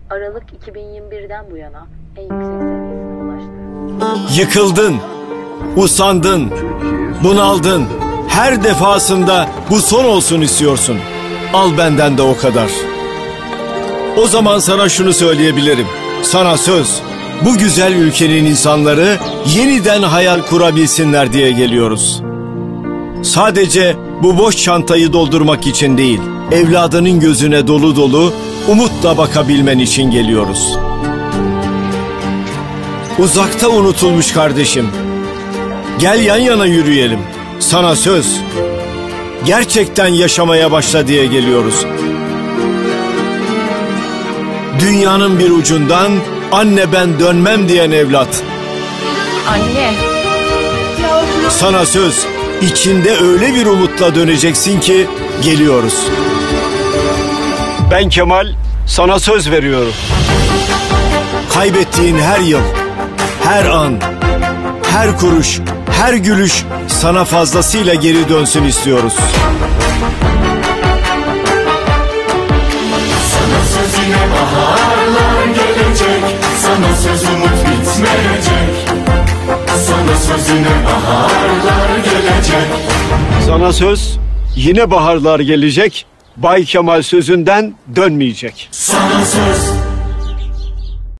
Aralık 2021'den bu yana en yüksek seviyesine ulaştı. Yıkıldın, usandın, bunaldın. Her defasında bu son olsun istiyorsun. Al benden de o kadar. O zaman sana şunu söyleyebilirim. Sana söz. Bu güzel ülkenin insanları yeniden hayal kurabilsinler diye geliyoruz. Sadece bu boş çantayı doldurmak için değil, evladının gözüne dolu dolu umutla bakabilmen için geliyoruz. Uzakta unutulmuş kardeşim. Gel yan yana yürüyelim. Sana söz. Gerçekten yaşamaya başla diye geliyoruz. Dünyanın bir ucundan anne ben dönmem diyen evlat. Anne. Sana söz. İçinde öyle bir umutla döneceksin ki geliyoruz. Ben Kemal, sana söz veriyorum. Kaybettiğin her yıl, her an, her kuruş, her gülüş sana fazlasıyla geri dönsün istiyoruz. Sana söz yine baharlar gelecek, sana söz umut bitmeyecek. Sana söz yine baharlar gelecek. Sana söz yine baharlar gelecek, Bay Kemal sözünden dönmeyecek. Sana söz